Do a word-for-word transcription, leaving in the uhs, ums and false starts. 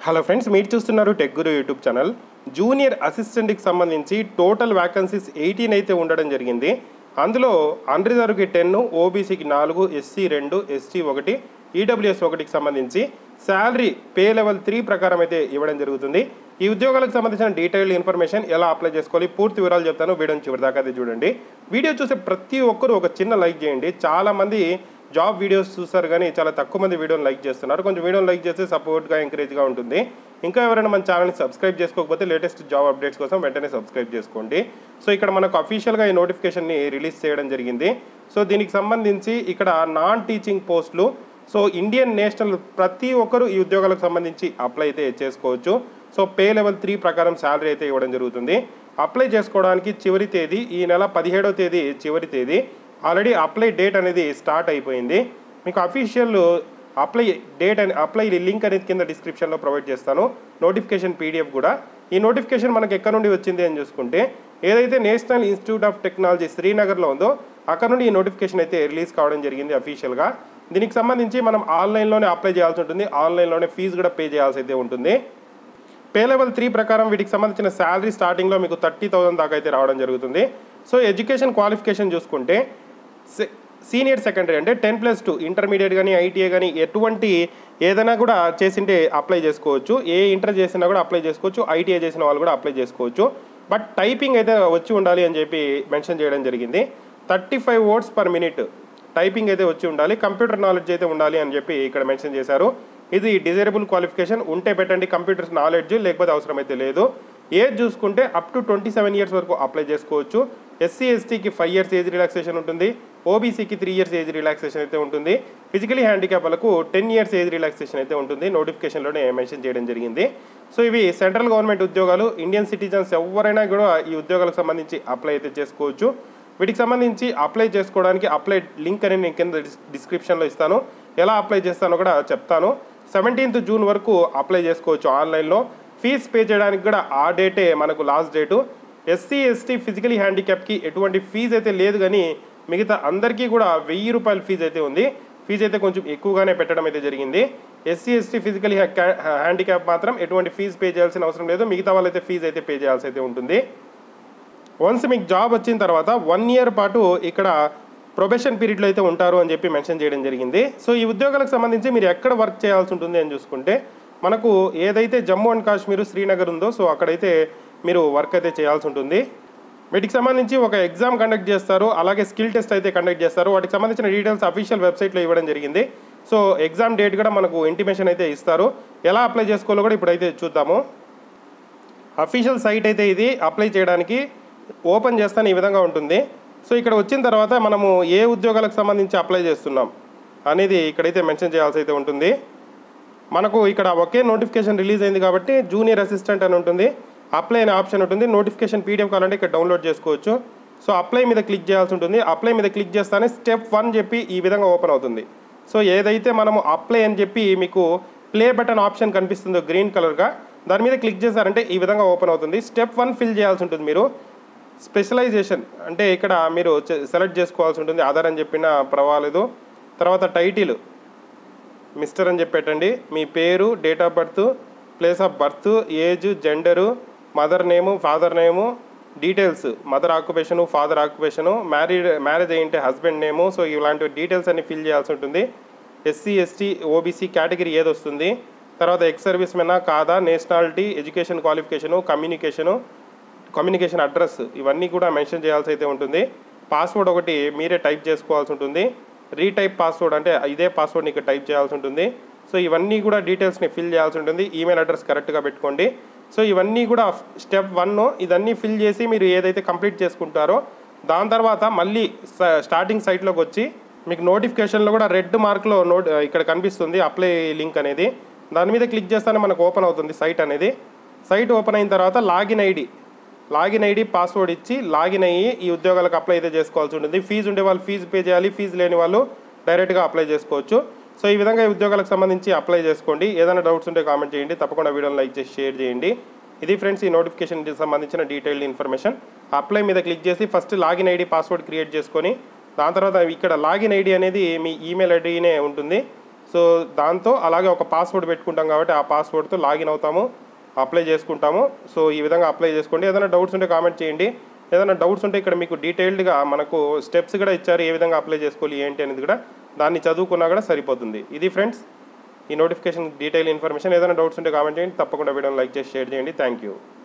Hello friends, మీరు చూస్తున్నారు tech guru YouTube channel. Junior అసిస్టెంట్కి సంబంధించి టోటల్ వ్యాకెన్సీస్ ఎయిటీన్ అయితే ఉండడం జరిగింది. అందులో అన్రిజర్వ్కి టెన్, ఓబీసీకి నాలుగు, ఎస్సీ రెండు, ఎస్టీ ఒకటి, ఈడబ్ల్యూఎస్ ఒకటికి సంబంధించి శాలరీ పే లెవెల్ త్రీ ప్రకారం అయితే ఇవ్వడం జరుగుతుంది. ఈ ఉద్యోగాలకు సంబంధించిన డీటెయిల్డ్ ఇన్ఫర్మేషన్ ఎలా అప్లై చేసుకోవాలి పూర్తి వివరాలు చెప్తాను. వీడియోని చివరి దాకా అయితే చూడండి. వీడియో చూసే ప్రతి ఒక్కరూ ఒక చిన్న లైక్ చేయండి. చాలామంది జాబ్ వీడియోస్ చూస్తారు కానీ చాలా తక్కువ మంది వీడియోని లైక్ చేస్తున్నారు. కొంచెం వీడియోని లైక్ చేస్తే సపోర్ట్గా ఎంకరేజ్గా ఉంటుంది. ఇంకా ఎవరైనా మన ఛానల్ని సబ్స్క్రైబ్ చేసుకోకపోతే లేటెస్ట్ జాబ్ అప్డేట్స్ కోసం వెంటనే సబ్స్క్రైబ్ చేసుకోండి. సో ఇక్కడ మనకు అఫీషియల్గా ఈ నోటిఫికేషన్ని రిలీజ్ చేయడం జరిగింది. సో దీనికి సంబంధించి ఇక్కడ నాన్ టీచింగ్ పోస్టులు, సో ఇండియన్ నేషనల్ ప్రతి ఒక్కరు ఈ ఉద్యోగాలకు సంబంధించి అప్లై అయితే చేసుకోవచ్చు. సో పే లెవెల్ త్రీ ప్రకారం శాలరీ అయితే ఇవ్వడం జరుగుతుంది. అప్లై చేసుకోవడానికి చివరి తేదీ ఈ నెల పదిహేడవ తేదీ చివరి తేదీ. ఆల్రెడీ అప్లై డేట్ అనేది స్టార్ట్ అయిపోయింది. మీకు అఫీషియల్ అప్లై డేట్ అని అప్లై లింక్ అనేది కింద డిస్క్రిప్షన్లో ప్రొవైడ్ చేస్తాను. నోటిఫికేషన్ పీడిఎఫ్ కూడా. ఈ నోటిఫికేషన్ మనకు ఎక్కడ నుండి వచ్చింది అని చూసుకుంటే ఏదైతే నేషనల్ ఇన్స్టిట్యూట్ ఆఫ్ టెక్నాలజీ శ్రీనగర్లో ఉందో అక్కడ నుండి ఈ నోటిఫికేషన్ అయితే రిలీజ్ కావడం జరిగింది అఫీషియల్గా. దీనికి సంబంధించి మనం ఆన్లైన్లోనే అప్లై చేయాల్సి ఉంటుంది. ఆన్లైన్లోనే ఫీజు కూడా పే చేయాల్సి అయితే ఉంటుంది. పే లెవెల్ త్రీ ప్రకారం వీటికి సంబంధించిన శాలరీ స్టార్టింగ్లో మీకు థర్టీ థౌసండ్ దాకా అయితే రావడం జరుగుతుంది. సో ఎడ్యుకేషన్ క్వాలిఫికేషన్ చూసుకుంటే సీనియర్ సెకండరీ అంటే టెన్ ప్లస్ టూ ఇంటర్మీడియట్ కానీ ఐటీఐ కానీ ఎటువంటి ఏదైనా కూడా చేసింటే అప్లై చేసుకోవచ్చు. ఏ ఇంటర్ చేసినా కూడా అప్లై చేసుకోవచ్చు. ఐటీఐ చేసిన వాళ్ళు కూడా అప్లై చేసుకోవచ్చు. బట్ టైపింగ్ అయితే వచ్చి ఉండాలి అని చెప్పి మెన్షన్ చేయడం జరిగింది. Thirty five words per minute typing అయితే వచ్చి ఉండాలి. కంప్యూటర్ నాలెడ్జ్ అయితే ఉండాలి అని చెప్పి ఇక్కడ మెన్షన్ చేశారు. ఇది డిజైరబుల్ క్వాలిఫికేషన్. ఉంటే పెట్టండి కంప్యూటర్ నాలెడ్జ్, లేకపోతే అవసరం అయితే లేదు. ఏజ్ చూసుకుంటే up to twenty seven years వరకు అప్లై చేసుకోవచ్చు. ఎస్సీ ఎస్టీకి ఫైవ్ ఇయర్స్ ఏజ్ రిలాక్సేషన్ ఉంటుంది. ఓబీసీకి త్రీ ఇయర్స్ ఏజ్ రిలాక్సేషన్ అయితే ఉంటుంది. ఫిజికలీ హ్యాండిక్యాప్ వాళ్ళకు టెన్ ఇయర్స్ ఏజ్ రిలాక్సేషన్ అయితే ఉంటుంది. నోటిఫికేషన్లోనే మెన్షన్ చేయడం జరిగింది. సో ఇవి సెంట్రల్ గవర్నమెంట్ ఉద్యోగాలు. ఇండియన్ సిటిజన్స్ ఎవరైనా కూడా ఈ ఉద్యోగాలకు సంబంధించి అప్లై అయితే చేసుకోవచ్చు. వీటికి సంబంధించి అప్లై చేసుకోవడానికి అప్లై లింక్ అనేది నేను కింద డిస్క్రిప్షన్లో ఇస్తాను. ఎలా అప్లై చేస్తానో కూడా చెప్తాను. సెవెంటీన్త్ జూన్ వరకు అప్లై చేసుకోవచ్చు ఆన్లైన్లో. ఫీజ్ పే చేయడానికి కూడా ఆ డేటే మనకు last date. SC ST physically హ్యాండిక్యాప్కి ఎటువంటి ఫీజు అయితే లేదు, కానీ మిగతా అందరికీ కూడా వెయ్యి రూపాయల ఫీజు అయితే ఉంది. ఫీజు అయితే కొంచెం ఎక్కువగానే పెట్టడం అయితే జరిగింది. ఎస్సీ ఎస్టీ ఫిజికలీ హ్యాండిక్యాప్ మాత్రం ఎటువంటి ఫీజు పే చేయాల్సిన అవసరం లేదు. మిగతా వాళ్ళైతే ఫీజు అయితే పే చేయాల్సి అయితే ఉంటుంది. వన్స్ మీకు జాబ్ వచ్చిన తర్వాత వన్ ఇయర్ పాటు ఇక్కడ ప్రొబేషన్ పీరియడ్లో అయితే ఉంటారు అని చెప్పి మెన్షన్ చేయడం జరిగింది. సో ఈ ఉద్యోగాలకు సంబంధించి మీరు ఎక్కడ వర్క్ చేయాల్సి ఉంటుంది అని చూసుకుంటే మనకు ఏదైతే జమ్మూ అండ్ కాశ్మీర్ శ్రీనగర్ ఉందో సో అక్కడైతే మీరు వర్క్ అయితే చేయాల్సి ఉంటుంది. వీటికి సంబంధించి ఒక ఎగ్జామ్ కండక్ట్ చేస్తారు. అలాగే స్కిల్ టెస్ట్ అయితే కండక్ట్ చేస్తారు. వాటికి సంబంధించిన డీటెయిల్స్ అఫీషియల్ వెబ్సైట్లో ఇవ్వడం జరిగింది. సో ఎగ్జామ్ డేట్ కూడా మనకు ఇంటిమేషన్ అయితే ఇస్తారు. ఎలా అప్లై చేసుకోవాలో కూడా ఇప్పుడైతే చూద్దాము. అఫీషియల్ సైట్ అయితే ఇది. అప్లై చేయడానికి ఓపెన్ చేస్తాను ఈ విధంగా ఉంటుంది. సో ఇక్కడ వచ్చిన తర్వాత మనము ఏ ఉద్యోగాలకు సంబంధించి అప్లై చేస్తున్నాం అనేది ఇక్కడైతే మెన్షన్ చేయాల్సి అయితే ఉంటుంది. మనకు ఇక్కడ ఒకే నోటిఫికేషన్ రిలీజ్ అయింది కాబట్టి జూనియర్ అసిస్టెంట్ అని ఉంటుంది. అప్లై అనే ఆప్షన్ ఉంటుంది. నోటిఫికేషన్ పీడిఎఫ్ కావాలంటే ఇక్కడ డౌన్లోడ్ చేసుకోవచ్చు. సో అప్లై మీద క్లిక్ చేయాల్సి ఉంటుంది. అప్లై మీద క్లిక్ చేస్తానే స్టెప్ వన్ చెప్పి ఈ విధంగా ఓపెన్ అవుతుంది. సో ఏదైతే మనము అప్లై అని చెప్పి మీకు ప్లే బటన్ ఆప్షన్ కనిపిస్తుందో గ్రీన్ కలర్గా దాని మీద క్లిక్ చేశారంటే ఈ విధంగా ఓపెన్ అవుతుంది. స్టెప్ వన్ ఫిల్ చేయాల్సి ఉంటుంది. మీరు స్పెషలైజేషన్ అంటే ఇక్కడ మీరు సెలెక్ట్ చేసుకోవాల్సి ఉంటుంది. ఆధార్ అని చెప్పినా పర్వాలేదు. తర్వాత టైటిల్ మిస్టర్ అని చెప్పి పెట్టండి. మీ పేరు, date of birth, place of birth, age, gender, mother name, father name, details, mother occupation, father occupation, married marriage అయ్యింటే హస్బెండ్ నేము. సో ఇలాంటి డీటెయిల్స్ అన్ని ఫిల్ చేయాల్సి ఉంటుంది. ఎస్సీ ఎస్టీ ఓబీసీ కేటగిరీ ఏది వస్తుంది, తర్వాత ఎక్స్ సర్వీస్ మెనా కాదా, nationality, education qualification, communication, communication address ఇవన్నీ కూడా మెన్షన్ చేయాల్సి అయితే ఉంటుంది. పాస్వర్డ్ ఒకటి మీరే టైప్ చేసుకోవాల్సి ఉంటుంది. రీటైప్ పాస్వర్డ్ అంటే ఇదే పాస్వర్డ్ని ఇక్కడ టైప్ చేయాల్సి ఉంటుంది. సో ఇవన్నీ కూడా డీటెయిల్స్ని ఫిల్ చేయాల్సి ఉంటుంది. ఈమెయిల్ అడ్రస్ కరెక్ట్గా పెట్టుకోండి. సో ఇవన్నీ కూడా స్టెప్ వన్. ఇదన్నీ ఫిల్ చేసి మీరు ఏదైతే కంప్లీట్ చేసుకుంటారో దాని తర్వాత మళ్ళీ స్టార్టింగ్ సైట్లోకి వచ్చి మీకు నోటిఫికేషన్లో కూడా రెడ్ మార్క్లో నోట్ ఇక్కడ కనిపిస్తుంది అప్లై లింక్ అనేది. దాని మీద క్లిక్ చేస్తేనే మనకు ఓపెన్ అవుతుంది సైట్ అనేది. సైట్ ఓపెన్ అయిన తర్వాత login ID login ID password ఇచ్చి లాగిన్ అయ్యి ఈ ఉద్యోగాలకు అప్లై అయితే చేసుకోవాల్సి ఉంటుంది. ఫీజు ఉండే వాళ్ళు ఫీజు పే చేయాలి. ఫీజు లేని వాళ్ళు డైరెక్ట్గా అప్లై చేసుకోవచ్చు. సో ఈ విధంగా ఈ ఉద్యోగాలకు సంబంధించి అప్లై చేసుకోండి. ఏదైనా డౌట్స్ ఉంటే కామెంట్ చేయండి. తప్పకుండా వీడియోని లైక్ చేసి షేర్ చేయండి. ఇది ఫ్రెండ్స్ ఈ నోటిఫికేషన్కి సంబంధించిన డీటెయిల్డ్ ఇన్ఫర్మేషన్. అప్లై మీద క్లిక్ చేసి first login ID password create చేసుకొని దాని తర్వాత ఇక్కడ లాగిన్ ఐడి అనేది మీ ఈమెయిల్ ఐడినే ఉంటుంది. సో దాంతో అలాగే ఒక పాస్వర్డ్ పెట్టుకుంటాం కాబట్టి ఆ పాస్వర్డ్తో లాగిన్ అవుతాము, అప్లై చేసుకుంటాము. సో ఈ విధంగా అప్లై చేసుకోండి. ఏదైనా డౌట్స్ ఉంటే కామెంట్ చేయండి. ఏదైనా డౌట్స్ ఉంటే ఇక్కడ మీకు డీటెయిల్డ్గా మనకు స్టెప్స్ కూడా ఇచ్చారు, ఏ విధంగా అప్లై చేసుకోవాలి ఏంటి అనేది కూడా, దాన్ని చదువుకున్నా కూడా సరిపోతుంది. ఇది ఫ్రెండ్స్ ఈ నోటిఫికేషన్ డీటెయిల్ ఇన్ఫర్మేషన్. ఏదైనా డౌట్స్ ఉంటే కామెంట్ చేయండి. తప్పకుండా వీడియోని లైక్ చేసి షేర్ చేయండి. Thank you.